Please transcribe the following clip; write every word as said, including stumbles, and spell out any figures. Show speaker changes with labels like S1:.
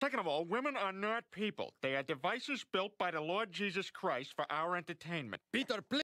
S1: Second of all, women are not people. They are devices built by the Lord Jesus Christ for our entertainment.
S2: Peter, please.